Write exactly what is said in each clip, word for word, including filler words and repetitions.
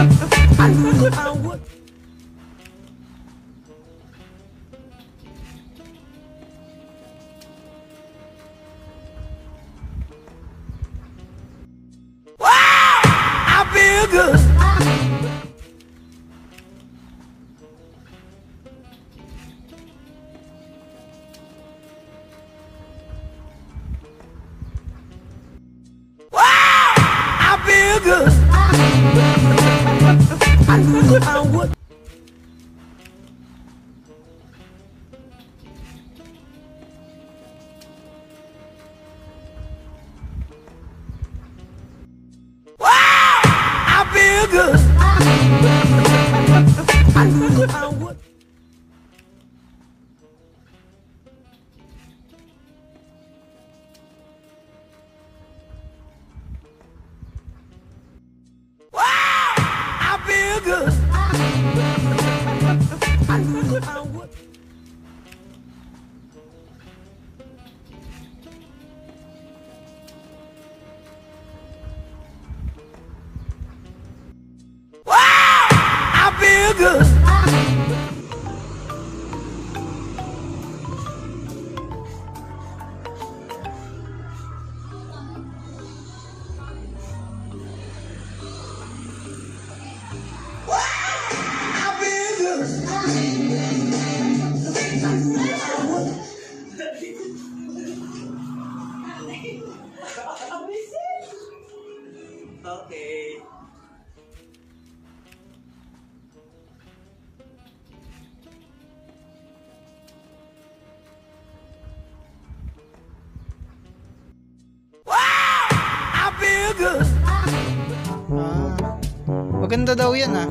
I knew I would. Wow, I feel good. Good. I knew I would. Wow, I feel good. I knew I would. Good. I knew I would. Wow, I feel good. Okay. Wow! I feel good. Ah, maganda daw yan ah.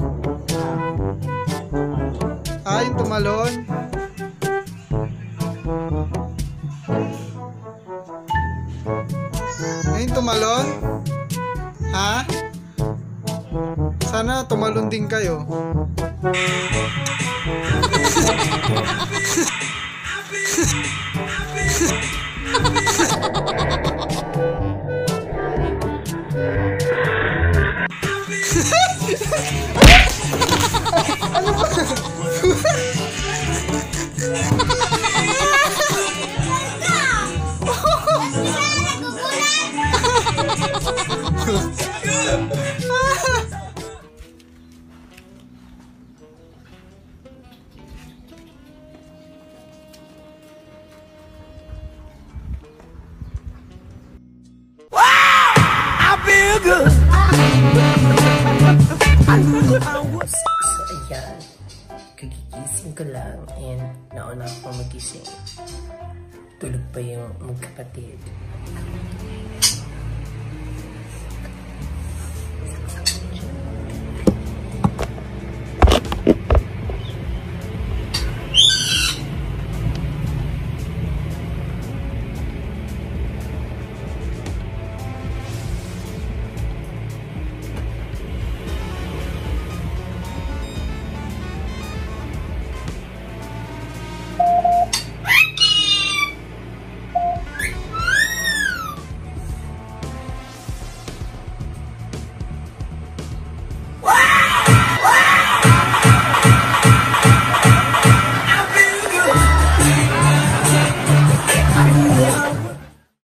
Ah, yung tumalon. Ay, yung tumalon? Ha? Sana tumalon din kayo. Ano ba? Good. I knew I would. So ayan, kagigising ko lang and nauna ako magising. Tulog pa yung magkapatid.